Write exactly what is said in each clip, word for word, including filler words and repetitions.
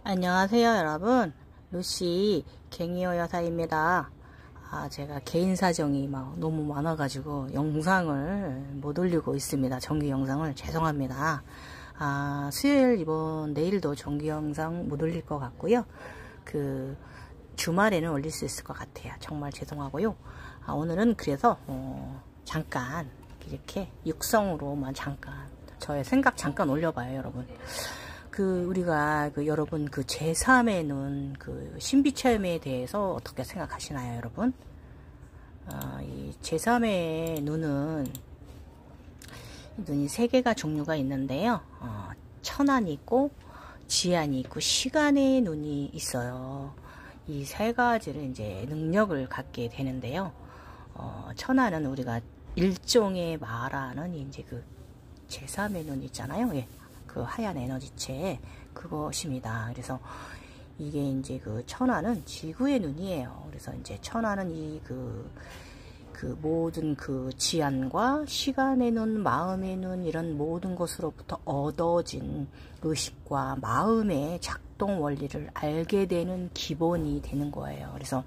안녕하세요 여러분, 루시 갱이어 여사입니다. 아, 제가 개인 사정이 막 너무 많아가지고 영상을 못 올리고 있습니다. 정규 영상을. 죄송합니다. 아, 수요일 이번 내일도 정규 영상 못 올릴 것 같고요. 그 주말에는 올릴 수 있을 것 같아요. 정말 죄송하고요. 아, 오늘은 그래서 어, 잠깐 이렇게 육성으로만 잠깐 저의 생각 잠깐 올려봐요 여러분. 그 우리가 그 여러분 그 제삼의 눈, 그 신비체험에 대해서 어떻게 생각하시나요 여러분? 어, 이 제삼의 눈은 눈이 세 개가 종류가 있는데요. 어, 천안이 있고 지안이 있고 시간의 눈이 있어요. 이 세 가지를 이제 능력을 갖게 되는데요. 어, 천안은 우리가 일종의 말하는 이제 그 제삼의 눈 있잖아요. 예. 그 하얀 에너지체 그것입니다. 그래서 이게 이제 그 천안은 지구의 눈이에요. 그래서 이제 천안은 이 그 그 모든 그 지안과 시간의 눈, 마음의 눈 이런 모든 것으로부터 얻어진 의식과 마음의 작동 원리를 알게 되는 기본이 되는 거예요. 그래서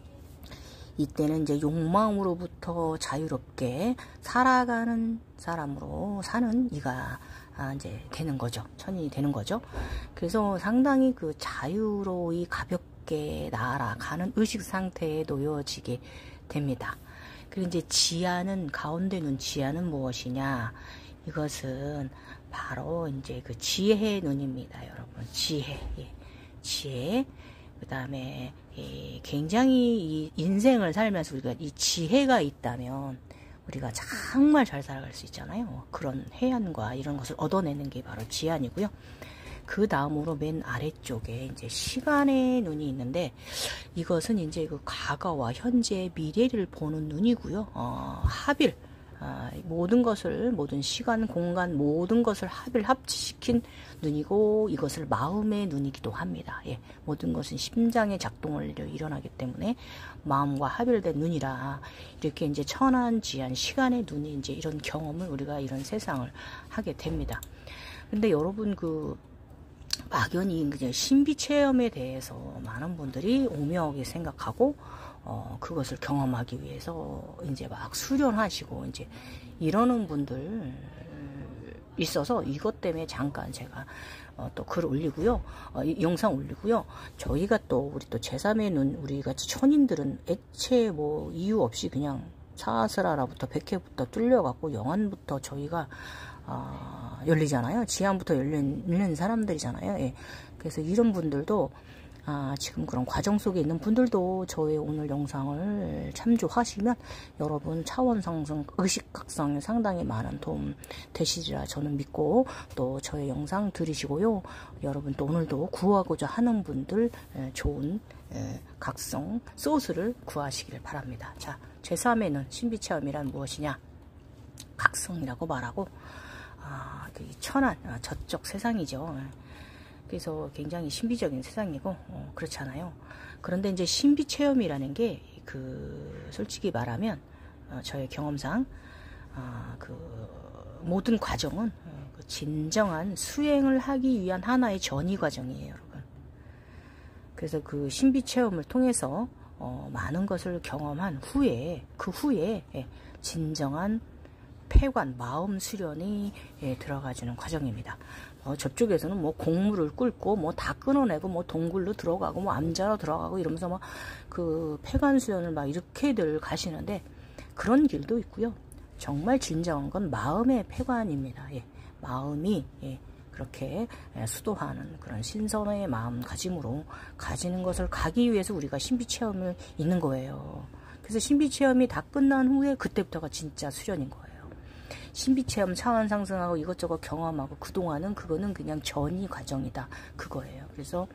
이때는 이제 욕망으로부터 자유롭게 살아가는 사람으로 사는 이가 아, 이제 되는 거죠. 천인이 되는 거죠. 그래서 상당히 그 자유로이 가볍게 날아가는 의식 상태에 놓여지게 됩니다. 그리고 이제 지아는, 가운데 눈 지아는 무엇이냐? 이것은 바로 이제 그 지혜의 눈입니다, 여러분. 지혜. 예. 지혜. 그 다음에 굉장히 이 인생을 살면서 우리가 이 지혜가 있다면 우리가 정말 잘 살아갈 수 있잖아요. 그런 해안과 이런 것을 얻어내는 게 바로 지안이고요. 그 다음으로 맨 아래쪽에 이제 시간의 눈이 있는데 이것은 이제 그 과거와 현재, 미래를 보는 눈이고요. 어, 합일. 아, 모든 것을, 모든 시간, 공간, 모든 것을 합일, 합치시킨 눈이고, 이것을 마음의 눈이기도 합니다. 예, 모든 것은 심장의 작동을 일어나기 때문에 마음과 합일된 눈이라, 이렇게 이제 천안, 지안, 시간의 눈이 이제 이런 경험을 우리가 이런 세상을 하게 됩니다. 근데 여러분, 그, 막연히 이제 신비 체험에 대해서 많은 분들이 오묘하게 생각하고, 어, 그것을 경험하기 위해서 이제 막 수련하시고 이제 이러는 분들 있어서 이것 때문에 잠깐 제가 어, 또 글 올리고요. 어, 영상 올리고요. 저희가 또 우리 또 제삼의 눈, 우리 같이 천인들은 애체 뭐 이유 없이 그냥 사스라라부터 백회부터 뚫려갖고 영안부터 저희가 어, 열리잖아요. 지안부터 열리는 사람들이잖아요. 예. 그래서 이런 분들도 아, 지금 그런 과정 속에 있는 분들도 저의 오늘 영상을 참조하시면 여러분 차원 상승, 의식 각성에 상당히 많은 도움 되시리라 저는 믿고 또 저의 영상 들으시고요. 여러분 또 오늘도 구하고자 하는 분들 좋은 각성 소스를 구하시기를 바랍니다. 자, 제삼의 눈, 신비체험이란 무엇이냐? 각성이라고 말하고 아, 천안, 아, 저쪽 세상이죠. 그래서 굉장히 신비적인 세상이고 어, 그렇잖아요. 그런데 이제 신비 체험이라는 게 그 솔직히 말하면 어, 저의 경험상 어, 그 모든 과정은 어, 그 진정한 수행을 하기 위한 하나의 전이 과정이에요, 여러분. 그래서 그 신비 체험을 통해서 어, 많은 것을 경험한 후에 그 후에 예, 진정한 폐관, 마음 수련이 예, 들어가주는 과정입니다. 어, 저쪽에서는 뭐 곡물을 끓고 뭐 다 끊어내고 뭐 동굴로 들어가고 뭐 암자로 들어가고 이러면서 막 그 폐관 수련을 막 이렇게들 가시는데 그런 길도 있고요. 정말 진정한 건 마음의 폐관입니다. 예, 마음이 예, 그렇게 예, 수도하는 그런 신선의 마음가짐으로 가지는 것을 가기 위해서 우리가 신비체험을 있는 거예요. 그래서 신비체험이 다 끝난 후에 그때부터가 진짜 수련인 거예요. 신비체험 차원 상승하고 이것저것 경험하고 그동안은 그거는 그냥 전이 과정이다 그거예요. 그래서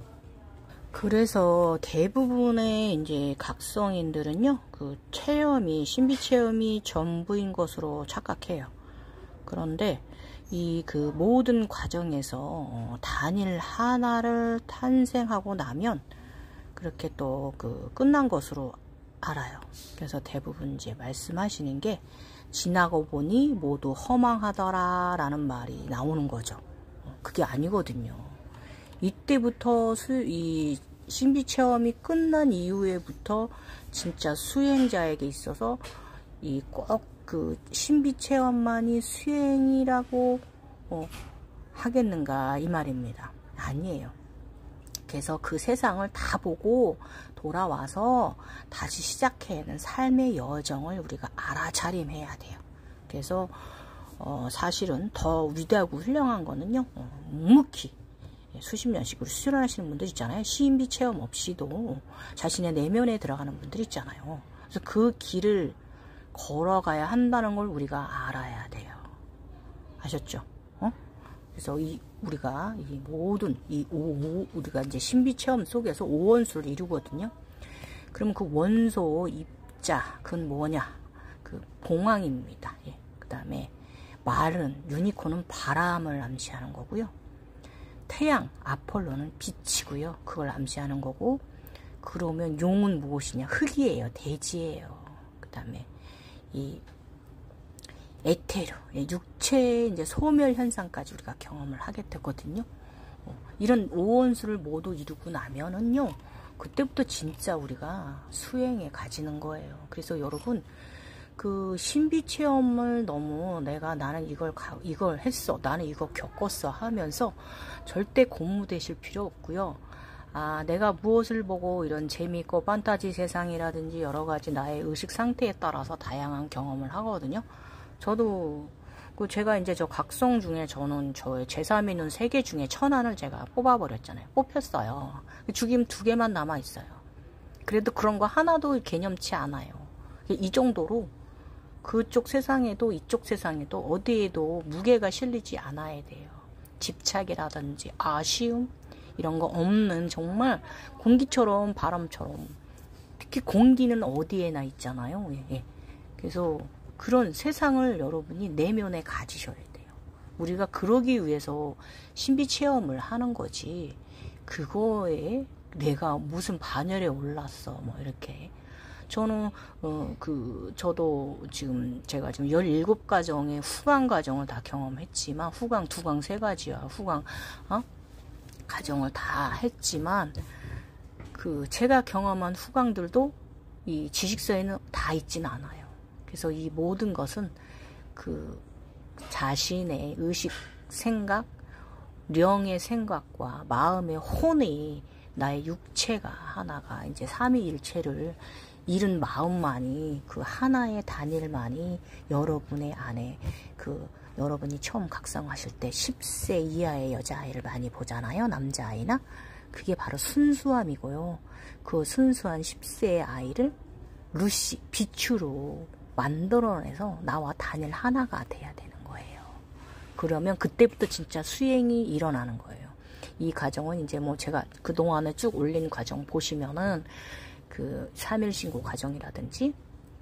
그래서 대부분의 이제 각성인들은요 그 체험이 신비체험이 전부인 것으로 착각해요. 그런데 이 그 모든 과정에서 어, 단일 하나를 탄생하고 나면 그렇게 또 그 끝난 것으로 알아요. 그래서 대부분 이제 말씀하시는 게 지나고 보니 모두 허망하더라 라는 말이 나오는 거죠. 그게 아니거든요. 이때부터 수, 이 신비 체험이 끝난 이후에부터 진짜 수행자에게 있어서 이 꼭 그 신비 체험만이 수행이라고 어, 하겠는가 이 말입니다. 아니에요. 그래서 그 세상을 다 보고 돌아와서 다시 시작해야하는 삶의 여정을 우리가 알아차림해야 돼요. 그래서 어, 사실은 더 위대하고 훌륭한 거는요, 어, 묵묵히 수십 년씩으로 수련하시는 분들 있잖아요. 신비 체험 없이도 자신의 내면에 들어가는 분들 있잖아요. 그래서 그 길을 걸어가야 한다는 걸 우리가 알아야 돼요. 아셨죠? 어? 그래서 이 우리가 이 모든 이 오, 우리가 이제 신비 체험 속에서 오원수를 이루거든요. 그럼 그 원소 입자 그건 뭐냐? 그 봉황입니다. 예. 그 다음에 말은 유니콘은 바람을 암시하는 거고요. 태양 아폴로는 빛이고요. 그걸 암시하는 거고. 그러면 용은 무엇이냐? 흙이에요. 대지예요. 그 다음에 이 에테르, 육체의 이제 소멸 현상까지 우리가 경험을 하게 되거든요. 어, 이런 오원수를 모두 이루고 나면은요, 그때부터 진짜 우리가 수행에 가지는 거예요. 그래서 여러분, 그 신비 체험을 너무 내가 나는 이걸 가, 이걸 했어, 나는 이거 겪었어 하면서 절대 고무되실 필요 없고요. 아, 내가 무엇을 보고 이런 재미있고 판타지 세상이라든지 여러 가지 나의 의식 상태에 따라서 다양한 경험을 하거든요. 저도 그 제가 이제 저 각성 중에 저는 저의 제삼의 눈 세 개 중에 천안을 제가 뽑아버렸잖아요. 뽑혔어요. 죽임 두 개만 남아 있어요. 그래도 그런 거 하나도 개념치 않아요. 이 정도로 그쪽 세상에도 이쪽 세상에도 어디에도 무게가 실리지 않아야 돼요. 집착이라든지 아쉬움 이런 거 없는 정말 공기처럼 바람처럼 특히 공기는 어디에나 있잖아요. 예, 예. 그래서 그런 세상을 여러분이 내면에 가지셔야 돼요. 우리가 그러기 위해서 신비 체험을 하는 거지 그거에 내가 무슨 반열에 올랐어 뭐 이렇게. 저는 어, 그 저도 지금 제가 지금 열일곱 가정의 후광 과정을 다 경험했지만 후광 두광 세 가지야. 후광 어? 가정을 다 했지만 그 제가 경험한 후광들도 이 지식서에는 다 있진 않아요. 그래서 이 모든 것은 그 자신의 의식, 생각, 령의 생각과 마음의 혼이 나의 육체가 하나가 이제 삼위일체를 이룬 마음만이 그 하나의 단일만이 여러분의 안에 그 여러분이 처음 각성하실 때 십 세 이하의 여자아이를 많이 보잖아요. 남자아이나. 그게 바로 순수함이고요. 그 순수한 십 세의 아이를 루시, 빛으로 만들어내서 나와 단일 하나가 돼야 되는 거예요. 그러면 그때부터 진짜 수행이 일어나는 거예요. 이 과정은 이제 뭐 제가 그동안에 쭉 올린 과정 보시면은 그 삼일신고 과정이라든지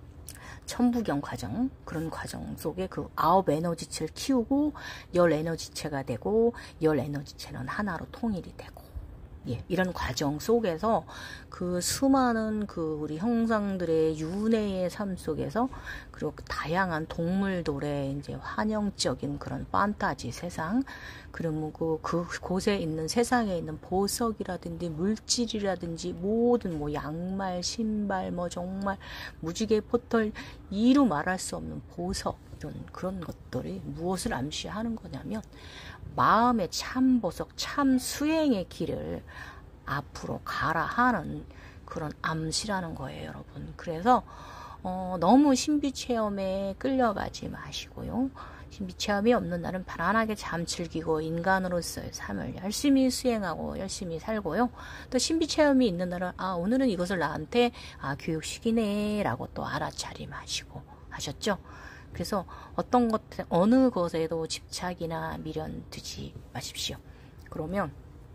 천부경 과정 그런 과정 속에 그 아홉 에너지체를 키우고 열 에너지체가 되고 열 에너지체는 하나로 통일이 되고 예, 이런 과정 속에서 그 수많은 그 우리 형상들의 윤회의 삶 속에서 그리고 다양한 동물들의 이제 환영적인 그런 판타지 세상 그러면 그, 그 곳에 있는 세상에 있는 보석이라든지 물질이라든지 모든 뭐 양말, 신발 뭐 정말 무지개 포털 이루 말할 수 없는 보석 이런 그런 것들이 무엇을 암시하는 거냐면 마음의 참 보석, 참 수행의 길을 앞으로 가라 하는 그런 암시라는 거예요, 여러분. 그래서 어, 너무 신비 체험에 끌려가지 마시고요. 신비 체험이 없는 날은 편안하게 잠 즐기고 인간으로서의 삶을 열심히 수행하고 열심히 살고요. 또 신비 체험이 있는 날은 아 오늘은 이것을 나한테 아 교육식이네 라고 또 알아차림하시고 하셨죠? 그래서 어떤 것, 어느 것에도 집착이나 미련 두지 마십시오. 그러면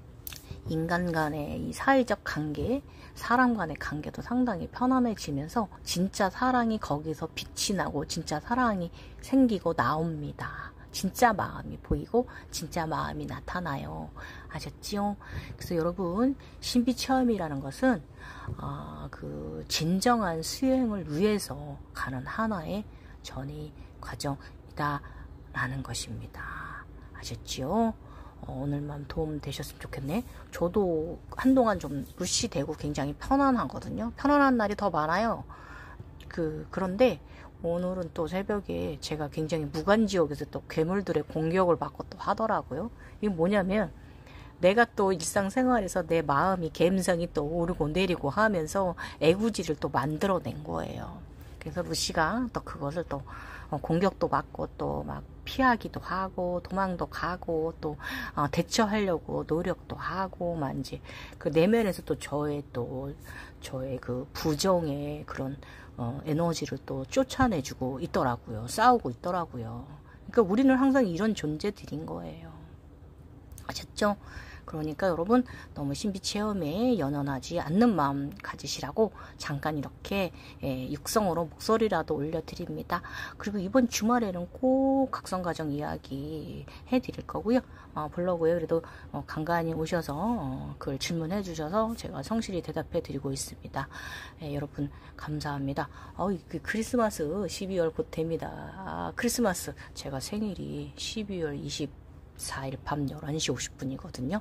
인간 간의 이 사회적 관계, 사람 간의 관계도 상당히 편안해지면서 진짜 사랑이 거기서 빛이 나고 진짜 사랑이 생기고 나옵니다. 진짜 마음이 보이고 진짜 마음이 나타나요. 아셨지요? 그래서 여러분 신비 체험이라는 것은 어, 그 진정한 수행을 위해서 가는 하나의 전이 과정이다 라는 것입니다. 아셨지요? 어, 오늘만 도움 되셨으면 좋겠네. 저도 한동안 좀 무시되고 굉장히 편안하거든요. 편안한 날이 더 많아요. 그 그런데 오늘은 또 새벽에 제가 굉장히 무간지옥에서 또 괴물들의 공격을 받고 또 하더라고요. 이게 뭐냐면 내가 또 일상생활에서 내 마음이 감성이 또 오르고 내리고 하면서 애구지를 또 만들어낸 거예요. 그래서 루시가 또 그것을 또 공격도 받고 또 막 피하기도 하고 도망도 가고 또 어, 대처하려고 노력도 하고 막 이제 그 내면에서 또 저의 또 저의 그 부정의 그런 어, 에너지를 또 쫓아내주고 있더라고요. 싸우고 있더라고요. 그러니까 우리는 항상 이런 존재들인 거예요. 아셨죠? 그러니까 여러분 너무 신비 체험에 연연하지 않는 마음 가지시라고 잠깐 이렇게 예, 육성으로 목소리라도 올려드립니다. 그리고 이번 주말에는 꼭 각성가정 이야기 해드릴 거고요. 어, 블로그에 그래도 어, 간간히 오셔서 어, 그걸 질문해 주셔서 제가 성실히 대답해 드리고 있습니다. 예, 여러분 감사합니다. 어, 그 크리스마스 십이월 곧 됩니다. 아, 크리스마스 제가 생일이 십이월 이십사일 밤 열한 시 오십 분이거든요.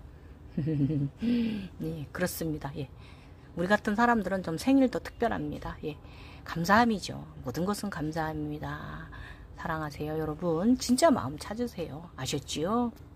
네, 그렇습니다. 예. 우리 같은 사람들은 좀 생일도 특별합니다. 예. 감사함이죠. 모든 것은 감사합니다. 사랑하세요, 여러분. 진짜 마음 찾으세요. 아셨지요?